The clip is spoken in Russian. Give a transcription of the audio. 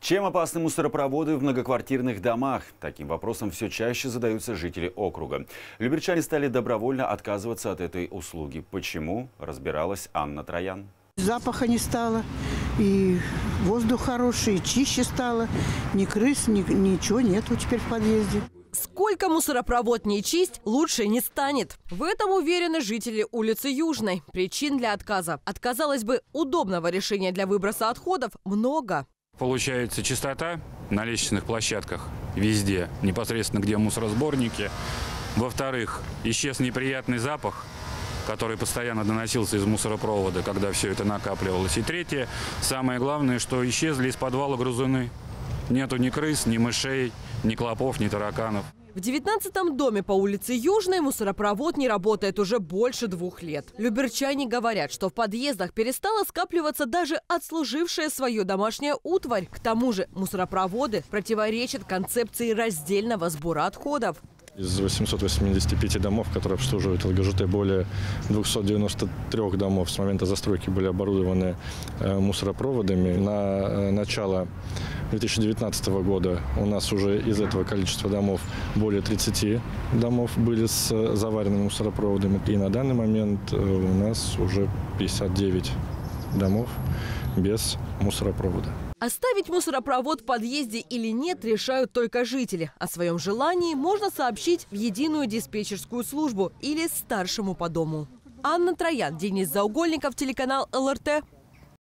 Чем опасны мусоропроводы в многоквартирных домах? Таким вопросом все чаще задаются жители округа. Люберчане стали добровольно отказываться от этой услуги. Почему? Разбиралась Анна Троян. Запаха не стало, и воздух хороший, и чище стало. Ни крыс, ничего нету теперь в подъезде. Сколько мусоропровод не чисть, лучше не станет. В этом уверены жители улицы Южной. Причин для отказа от, казалось бы, удобного решения для выброса отходов много. Получается чистота на лестничных площадках везде, непосредственно где мусоросборники. Во-вторых, исчез неприятный запах, который постоянно доносился из мусоропровода, когда все это накапливалось. И третье, самое главное, что исчезли из подвала грызуны. Нету ни крыс, ни мышей, ни клопов, ни тараканов. В 19-м доме по улице Южной мусоропровод не работает уже больше 2 лет. Люберчане говорят, что в подъездах перестала скапливаться даже отслужившая свое домашняя утварь. К тому же мусоропроводы противоречат концепции раздельного сбора отходов. Из 885 домов, которые обслуживают ЛГЖТ, более 293 домов с момента застройки были оборудованы мусоропроводами. На начало 2019 года у нас уже из этого количества домов более 30 домов были с заваренными мусоропроводами. И на данный момент у нас уже 59 домов без мусоропровода. Оставить мусоропровод в подъезде или нет, решают только жители. О своем желании можно сообщить в единую диспетчерскую службу или старшему по дому. Анна Троян, Денис Заугольников, телеканал ЛРТ.